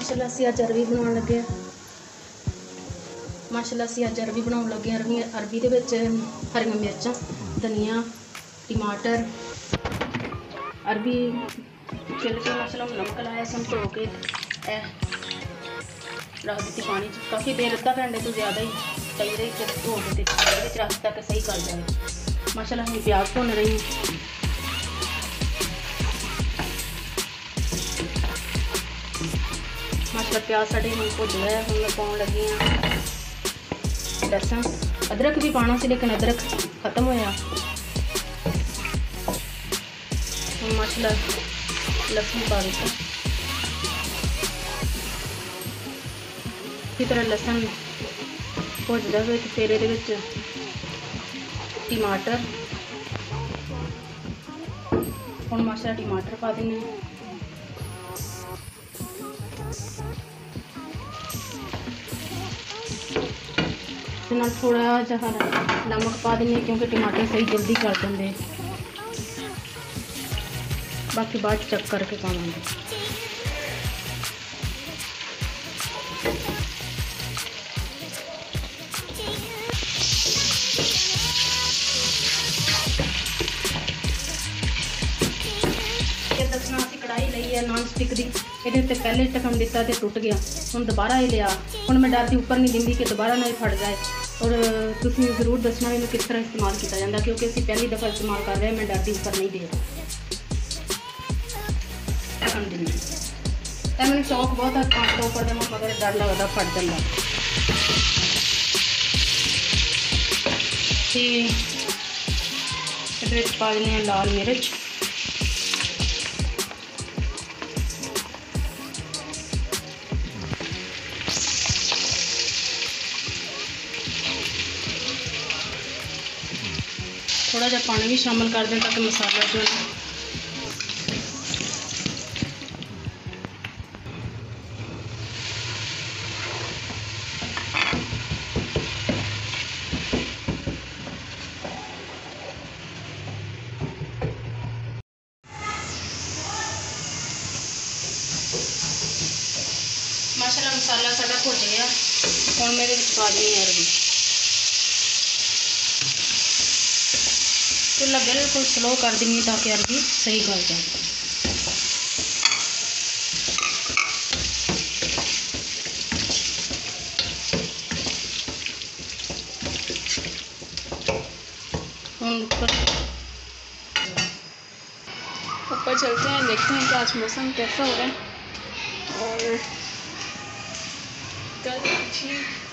माशाल्लाह असीं अज अरबी बनाउण लगे अरबी दे विच हरियां मिर्चां, धनिया, टमाटर, अरबी छिल के माशाल्लाह नमक लाया धो के रख दी पानी च। काफ़ी देर अद्धा घंटे तो ज़्यादा ही पई रही फिर धो के रख तक सही कर जाए। माशाल्लाह हम प्याज भुन रही हूँ। माशाल्लाह प्याज साढ़े हम भुज गया। हम मैं पाउण लगी हाँ लहसुन, अदरक भी पाना सी लेकिन अदरक खत्म होया। माशाल्लाह लहसुन पा दिता। इसी तरह लहसुन भुजदा होवे तो फिर इहदे विच टमाटर, हुण माशाल्लाह टमाटर पा देने। थोड़ा जहा नमक पा देने क्योंकि टमाटर सही जल्दी कर देंगे, बाकी बाद चेक करके पावांगे। दसना असीं कढ़ाई लई है नॉन स्टिक दी, ये पहले ढक्कन दिता तो टुट गया, हुण दोबारा ही लिया। हुण मैं डरदी उपर नहीं दिंदी कि दोबारा ना ही फट जाए। और तुसीं जरूर दसना भी किस तरह इस्तेमाल किया जाता, क्योंकि असीं पहली दफ़ा इस्तेमाल कर रहे हैं। मैं डरदी उपर नहीं दे ढक्कन दिंदी। मैंने शौक बहुत है पाँच तो उपर देना, मगर डर लगता फट जाता। ये पा देने लाल मिर्च, थोड़ा जहा पानी भी शामिल कर दें ताकि मसाला जो है माशाल्लाह मसाला साडा भुज गया। हुण मैं पा देनी है अरबी। चूल्हा बिल्कुल स्लो कर देंगे ताकि अरबी सही गल जाए। ऊपर चलते हैं, देखते हैं कि आज मौसम कैसा हो रहा है। और कल अच्छी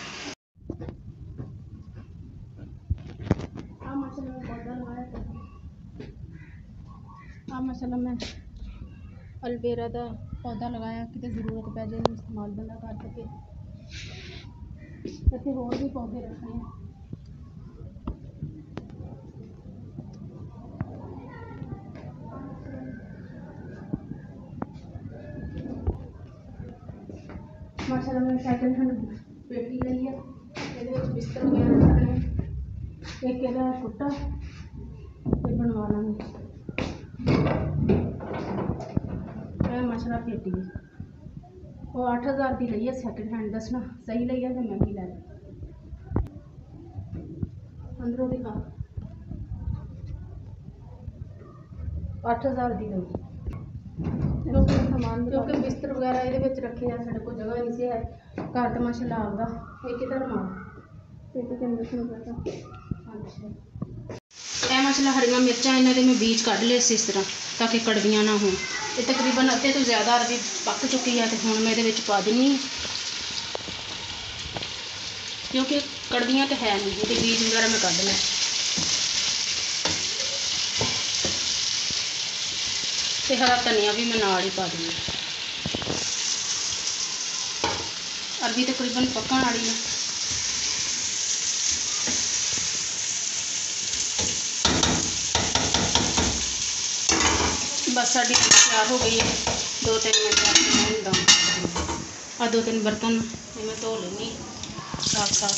माशाल्लाह मैं अलवेरा का पौधा लगाया कि जरूरत पै जाए इस्तेमाल बंदा कर सके। इतने होर भी पौधे रखने हैं। माशाल्लाह मैं सेकंड हैंड पेटी ली है, ये बिस्तर वगैरह रखने, एक टुटा बनवा लेंगे। माशाल्लाह पेटी वो 8000 की ली है सैकेंड हैंड। दसना सही ली है तो महंगी लै ली। अंदरों दिखा 8000 की ली, क्योंकि बिस्तर वगैरह ये रखे हैं। साढ़े को जगह नहीं सी है घर तो माशाल्लाह आपका एक ही धर्म पेटी के अंदर। अच्छा माशाल्लाह हरियां मिर्चां इन्होंने मैं बीज कढ़ ले इस तरह ताकि कड़वियाँ ना हो। ये तकरीबन अद्धे तो ज़्यादा अरबी पक चुकी है तो हुण मैं ये पा देनी, क्योंकि कड़वियाँ तो है नहीं, ये बीज वगैरह मैं कढ़ लें। तो हरा धनिया भी मैं नाल ही पा दूँगी। अरबी तकरीबन पकन वाली है। बस साड़ी तैयार हो गई है। 2-3 मिनट और 2-3 बर्तन मैं धो लेनी साफ साफ।